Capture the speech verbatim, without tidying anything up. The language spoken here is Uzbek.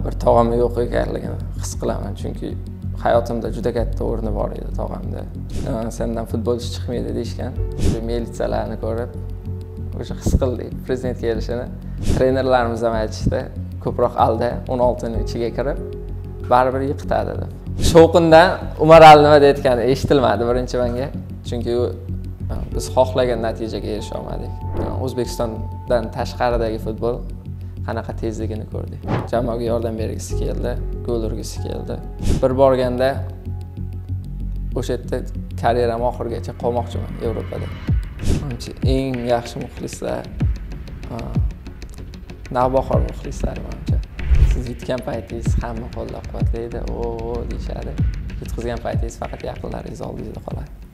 bir tog'am yo'q ekanligini his qilaman, chunki hayotimda juda katta o'rni bor edi tog'amda. Sendan futbolchi chiqmaydi deyishgan. Militsiyalarni ko'rib, o'sha his qildik prezident kelishini. Trenerlarimiz ham aytishdi, ko'proq alda o'n oltining ichiga kirib, baribir yiqitadi deb. Shovqindan Umar Ali nima deyotgani eshitilmadi birinchi menga, chunki biz xohlagan natijaga erisha olmadik. O'zbekistondan tashqaridagi futbol qanaqa tezligini ko'rdik. Jamoaga yordam bergisi keldi, gol urgisi keldi. Bir borganda o'sha yerda karyeram oxirigacha qolmoqchiman Yevropada. Menimcha eng yaxshi muxlislar navbahor muxlislari menimcha. Siz yutgan paytingiz hamma qo'llab-quvvatlaydi, o deyishadi. Yutqizgan paytingiz faqat yaqinlaringiz oldingizda qoladi.